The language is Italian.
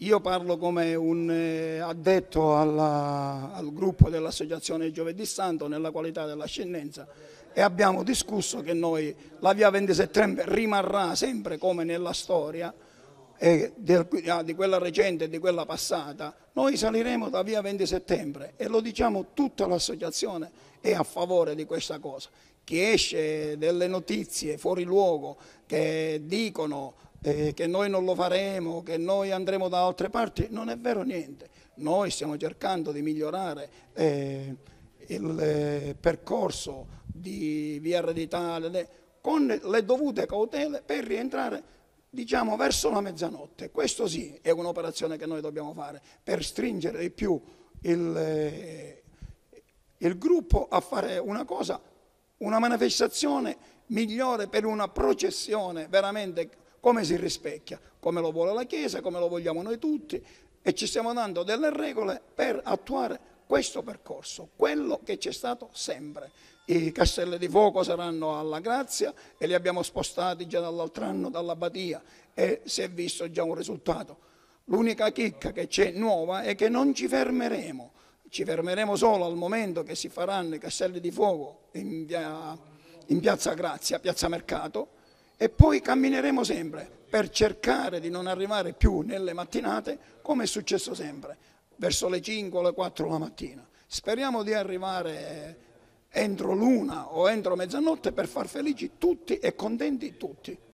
Io parlo come un addetto al gruppo dell'Associazione Giovedì Santo nella qualità dell'ascendenza e abbiamo discusso che noi la via 20 settembre rimarrà sempre come nella storia di quella recente e di quella passata. Noi saliremo da via 20 settembre e lo diciamo, tutta l'associazione è a favore di questa cosa. Chi esce delle notizie fuori luogo che dicono che noi non lo faremo, che noi andremo da altre parti, non è vero niente. Noi stiamo cercando di migliorare il percorso di Via Re d'Italia con le dovute cautele per rientrare, diciamo, verso la mezzanotte. Questo sì è un'operazione che noi dobbiamo fare per stringere di più il gruppo a fare una cosa, una manifestazione migliore, per una processione veramente come si rispecchia, come lo vuole la Chiesa, come lo vogliamo noi tutti, e ci stiamo dando delle regole per attuare questo percorso, quello che c'è stato sempre. I castelli di fuoco saranno alla Grazia e li abbiamo spostati già dall'altro anno dall'Abbadia e si è visto già un risultato. L'unica chicca che c'è nuova è che non ci fermeremo. Ci fermeremo solo al momento che si faranno i castelli di fuoco in piazza Grazia, piazza Mercato, e poi cammineremo sempre per cercare di non arrivare più nelle mattinate come è successo sempre, verso le 5 o le 4 la mattina. Speriamo di arrivare entro l'una o entro mezzanotte per far felici tutti e contenti tutti.